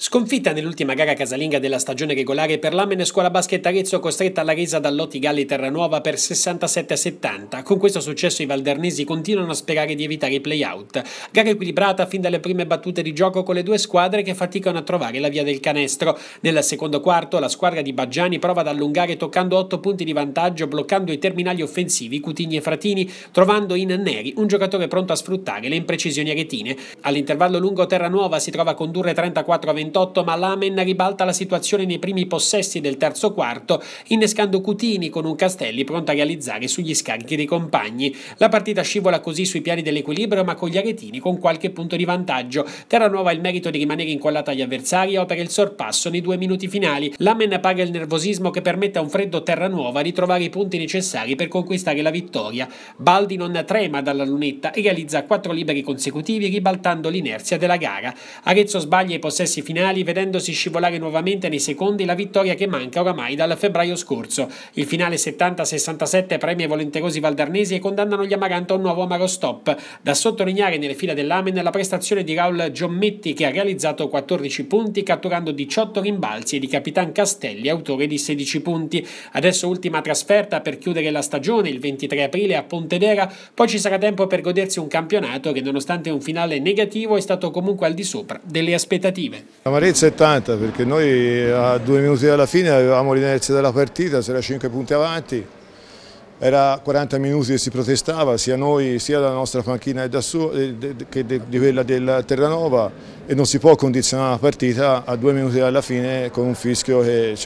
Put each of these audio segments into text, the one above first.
Sconfitta nell'ultima gara casalinga della stagione regolare per l'Amen Scuola Basket Arezzo, costretta alla resa dal Loti Galli Terranuova per 67-70. Con questo successo i valdernesi continuano a sperare di evitare i play-out. Gara equilibrata fin dalle prime battute di gioco, con le due squadre che faticano a trovare la via del canestro. Nel secondo quarto la squadra di Baggiani prova ad allungare toccando 8 punti di vantaggio, bloccando i terminali offensivi Cutigni e Fratini, trovando in Neri un giocatore pronto a sfruttare le imprecisioni aretine. All'intervallo lungo Terranuova si trova a condurre 34-28, ma l'Amen ribalta la situazione nei primi possessi del terzo quarto, innescando Cutini con un Castelli pronto a realizzare sugli scarichi dei compagni. La partita scivola così sui piani dell'equilibrio, ma con gli aretini con qualche punto di vantaggio. Terranuova ha il merito di rimanere incollata agli avversari e opera il sorpasso nei 2 minuti finali. L'Amen paga il nervosismo che permette a un freddo Terranuova di trovare i punti necessari per conquistare la vittoria. Baldi non trema dalla lunetta e realizza 4 liberi consecutivi, ribaltando l'inerzia della gara. Arezzo sbaglia i possessi finali, vedendosi scivolare nuovamente nei secondi la vittoria che manca oramai dal febbraio scorso. Il finale 70-67 premia i volenterosi valdernesi e condannano gli Amaranto a un nuovo amaro stop. Da sottolineare nelle fila dell'Amen la prestazione di Raul Giommetti, che ha realizzato 14 punti catturando 18 rimbalzi, e di Capitan Castelli, autore di 16 punti. Adesso ultima trasferta per chiudere la stagione il 23 aprile a Pontedera, poi ci sarà tempo per godersi un campionato che, nonostante un finale negativo, è stato comunque al di sopra delle aspettative. Amarezza è tanta, perché noi a 2 minuti dalla fine avevamo l'inerzia della partita, si era 5 punti avanti, era 40 minuti che si protestava, sia noi sia dalla nostra panchina che di quella del Terranova, e non si può condizionare la partita a 2 minuti dalla fine con un fischio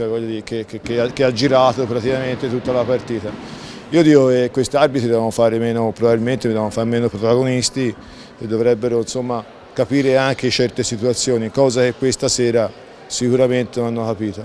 che ha girato praticamente tutta la partita. Io dico che questi arbitri devono fare meno, probabilmente devono fare meno protagonisti e dovrebbero, insomma, capire anche certe situazioni, cosa che questa sera sicuramente non hanno capito.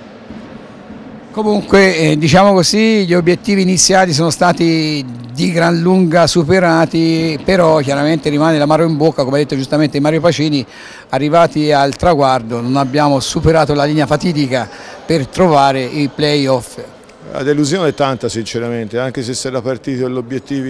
Comunque diciamo così, gli obiettivi iniziati sono stati di gran lunga superati, però chiaramente rimane l'amaro in bocca, come ha detto giustamente Mario Pacini. Arrivati al traguardo non abbiamo superato la linea fatidica per trovare i play-off. La delusione è tanta, sinceramente, anche se si era partito l'obiettivi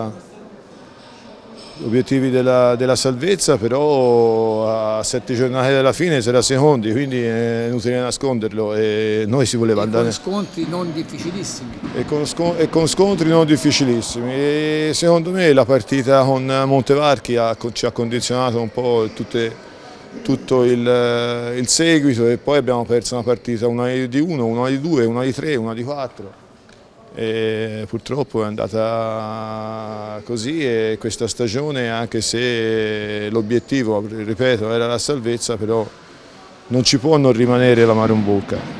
della salvezza, però a 7 giornate dalla fine si era secondi, quindi è inutile nasconderlo, e noi si voleva andare. Con scontri non difficilissimi. E con scontri non difficilissimi. E secondo me la partita con Montevarchi ci ha condizionato un po' tutto il seguito, e poi abbiamo perso una partita, una di 1, una di 2, una di 3, una di 4. E purtroppo è andata così, e questa stagione, anche se l'obiettivo, ripeto, era la salvezza, però non ci può non rimanere l'amaro in bocca.